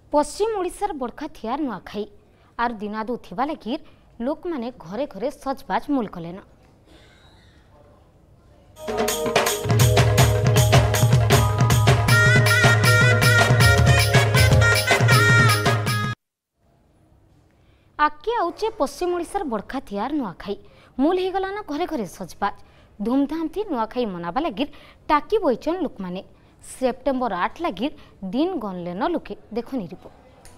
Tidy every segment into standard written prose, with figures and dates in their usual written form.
पश्चिम ओडिशार बड़खाथियार नुआखाई आर दिनादू थिबा लगी लोक माने घरे घरे सजबाज मूल कलेन। आके आउचे पश्चिम ओडिशार बड़खाथियार नुआखाई मूल हो गलान घरे घरे सजबाज धूमधाम थी नुआखाई मनाबा लगी टाकी बईचन लोक माने। सेप्टेम्बर 8 लगी दिन गणलेन लोके देखो रिपोर्ट।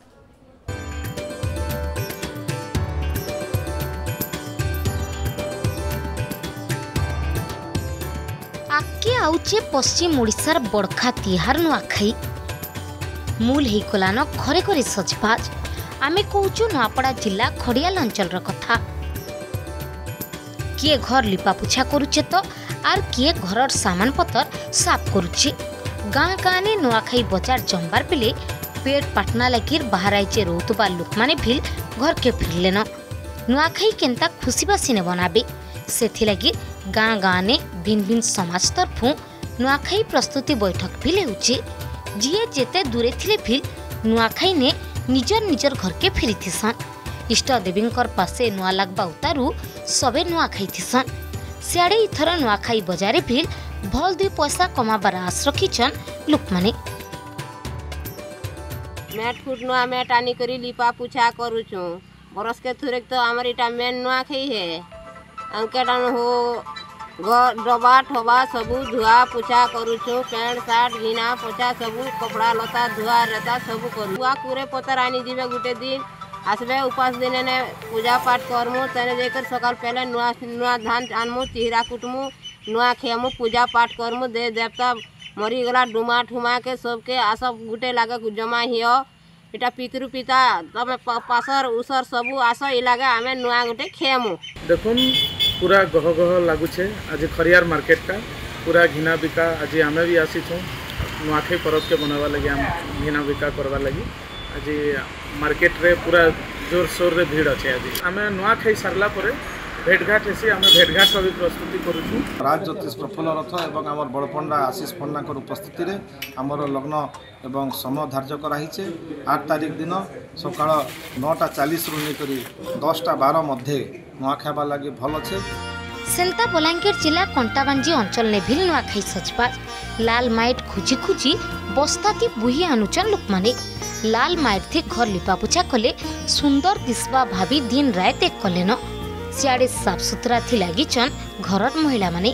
आके आउचे पश्चिम ओडिशार बड़खाथियार नुआखाई मूल हो गलान घरे घरे सजबाज। आमे कहूचु नुआपड़ा जिला खड़ियाल अंचल कथा। किए घर लिपापुछा करुचे तो आर किए घर सामान पतर साफ करुचे। गाँ गाँ ने नुआखाई बजार जमबार पिले पेट पाटना लगी बाहर आइचे रोतुबा लोक माने भी घर के फिरलेन। नुआखाई केनता खुशी बासी ने बनाबे सेथि लगी गाँ गाँ ने भिन्न भिन्न समाज तरफु नुआखाई प्रस्तुति बैठक भी लेउचे। जिए जेते दूरे थिले भी नुआखाई ने निजर निजर घर के फिरी थिसन। इष्ट देवींकर पासे नुआ लगबा उतारू सबे नुआखाई थिसन। सियाड़े इथर नुआखाई बजारे भी भल 2 पैसा कमाबार आस रखीचन लोक माने। मैट फुट नुआ मैट आनी करी लिपा पूछा करूछु बरस के थुरेक तो हमर इटा मेन नुआखाई है। अंकेटान हो घर डबा ठबा सबू धुआ पूछा करूछु पैंट सार्ट घिना पोछा सबू कपड़ा लता धुआ रहता सबू करू। हुआ पूरे पतर आनी जीवे गुटे दिन आसबे उपास दिन ने पूजा पाठ करमु तने देकर सकाल पहले नुआ नुआ धान आनमु चिहरा कुटमु नुआ खेमु पूजा पाठ करमु दे देवता मरी गला डुमा ठुमा के सबके आसब गुटे लागे जमा हियो इटा पितृ पिता तमे पासर उसर सबू आस इ लागे आमे नुआ गुटे खेमु। देखुन पूरा गह गह लगुचे आज खरियार मार्केट का पूरा घिना बिका आज आमे भी आसी छूँ नुआखाई पर्व के बनावा लगी आम घिना बिका करवा लगी आज मार्केट रे पूरा जोर सोर रे भीड़ अच्छे। आज आम नुआखाई सारला परे भेटघाट हेसी आम भेटघाट भी प्रस्तुति करूँ। राज ज्योतिष प्रफुल्ल रथ एवं आमर बड़ पंडा आशीष पंडा उपस्थिति रे आमर लग्न एवं समय धार्य कराई 8 तारिख दिन सकाळ 9:40 रु लेकर 10:12 मध्य नुआखाइबा लगी भल अच्छे। सेंता बलांगीर जिला कंटाबांजी अंचल ने भी नुआखाई सजबाज लाल माइट खुजी खुजी बस्ताती बुही आनुचन लोक माने। लाल माइट थी घर लिपापुछा कले सुंदर दिसबा भाभी दिन रात एक कलेन। सियाड़े साफ सुथरा थी लागिचन घरर महिला माने।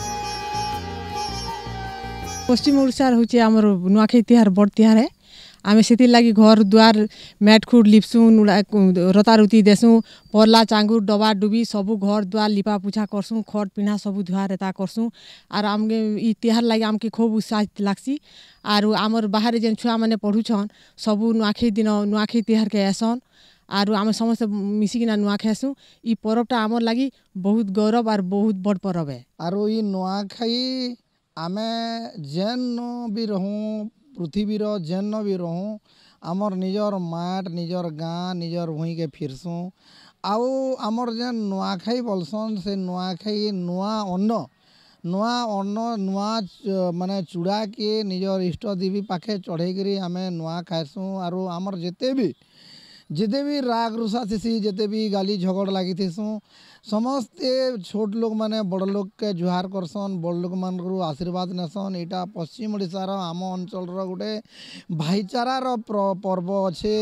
पश्चिम ओडिशार होचे हमर नुआखाई तिहार बड़ तिहार है। आमे सेति लगी घर द्वार मैट खुड लिपसु रतारुती देसु परला चांगुर डबा डुबी सबू घर द्वार लिपा पुछा करसु खट पिन्हा सबू धुआ रेता करसु आर आमके ई तिहार लगी आमके खूब उत्साह लागसी। आर आमर बाहर जेन छुआ माने पढ़ुछन सबू नुआखाई दिन नुआखाई तिहार के आसन आर आम समस्त मिसिकिना नुआखाइसु। ई पर्वटा आमर लगी बहुत गौरव और बहुत बड़ पर्व है। आर ई नुआखाई आमे जेन भी रहूँ पृथ्वीर जेन भी रहूँ आमर निजर माट निजर गाँ निजर भूई के फिरसुँ आउ आमर जेन नुआखाई बोलसन से नुआखाई नुआ अन्न नुआ माने चूड़ा के निजर इष्ट देवी पाखे चढ़े करी आमे नुआ खाइसुँ। आरो आमर जेते भी राग रुषा थी जेते भी गाली झगड़ लगी थीसुँ समस्ते छोट लोग माने बड़ लोग के जुहार करसन बड़ लोग मान आशीर्वाद नेसन। यहाँ पश्चिम ओडिशार आम अंचल गोटे भाईचारार पर्व अच्छे।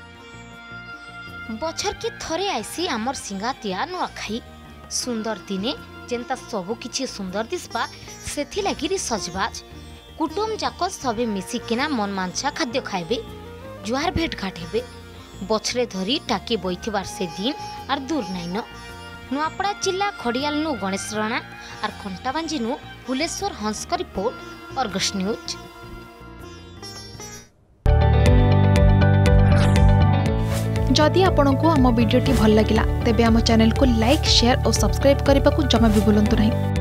बछर की थरे आईसी आमर सिंगातिया नुआखाई सुंदर दिने जेनता सबु किछि सुंदर दिसबा सेथि लागिरी सजबाज कुटुम जाक सबे मिसिकिना मन मांछा खाद्य खाइबे जुहार भेट घाट हेबे। बछरे धरी टाकी बइथिबार से दिन आर दूर नाइन। नुआपड़ा जिला खड़ियाल नु गणेश राणा और कंटाबांजी नु फुलेश्वर हंस का रिपोर्ट अर्गस न्यूज। जदि आपंक आम भिडी भल लगा तेब आम चैनल को लाइक शेयर और सब्सक्राइब करने को जमा भी भूलु नहीं।